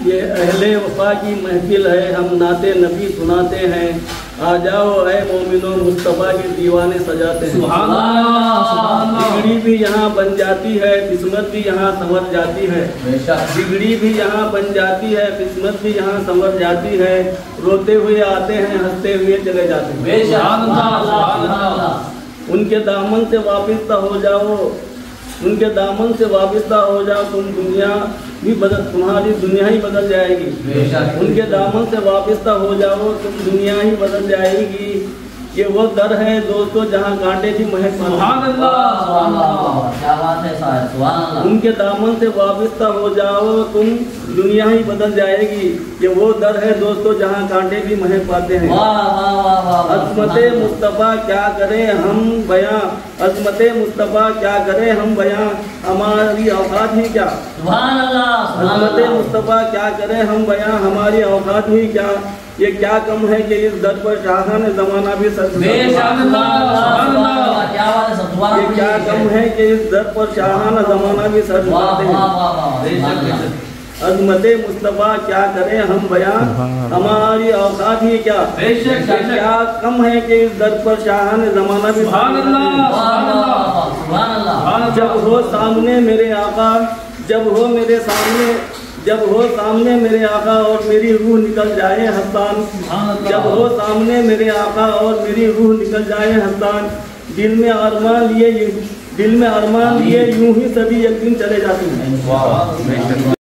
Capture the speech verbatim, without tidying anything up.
یہ اہل وفا کی محفل ہے، ہم نعت نبی سناتے ہیں، آ جاؤ اے مومنو مصطفیٰ کے دیوانے سجاتے ہیں۔ سبحان اللہ سبحان اللہ۔ بگڑی بھی یہاں بن جاتی ہے، قسمت بھی یہاں سنور جاتی ہے، بگڑی بھی یہاں بن جاتی ہے، قسمت بھی یہاں سنور جاتی ہے، روتے ہوئے آتے ہیں، ہنستے ہوئے چلے جاتے ہیں۔ سبحان اللہ سبحان اللہ۔ ان کے دامن سے وابستہ ہو جاؤ، ان کے دامن سے وابستہ ہو جاؤ، تم دنیا بھی بدل، تمہاری دنیا ہی بدل جائے گی۔ ان کے دامن سے وابستہ ہو جاؤ، تم دنیا ہی بدل جائے گی۔ یہ وہ در ہے دوستو جہاں کانٹے کی مہک پاتے ہیں۔ سبحان اللہ سبحان اللہ، کیا بات ہے صاحب، سبحان اللہ۔ ان کے دامن سے وابستہ ہو جاؤ، تم دنیا ہی بدل جائے گی۔ یہ وہ در ہے دوستو جہاں کانٹے بھی مہک پاتے ہیں۔ عظمت مصطفیٰ کیا کرے ہم بیاں، عظمت مصطفیٰ کیا کرے ہم بیاں، ہماری اوقات ہی کیا۔ سبحان اللہ۔ عظمت مصطفیٰ کیا کرے ہم بیاں، ہماری اوقات ہی کیا۔ یہ کیا کم ہے کہ اس در پر شاہان زمانہ بھی سر بے شک اللہ، کیا بات ہے سب، یہ کیا کم ہے کہ اس در پر شاہان زمانہ بھی سر جھکاتے ہیں۔ عظمت مصطفیٰ کیا کرے ہم بیاں، ہماری اوقات ہی کیا۔ یہ کیا کم ہے کہ اس در پر شاہان زمانہ بھی سر جھکاتے ہیں۔ جب ہو سامنے میرے آقا، جب ہو میرے سامنے، جب ہو سامنے میرے آقا اور میری روح نکل جائے حسان، جب ہو سامنے میرے آقا اور میری روح نکل جائے حسان، دل میں ارمان لیے دل میں ارمان لیے یوں ہی سبھی ایک دن چلے جاتے ہیں۔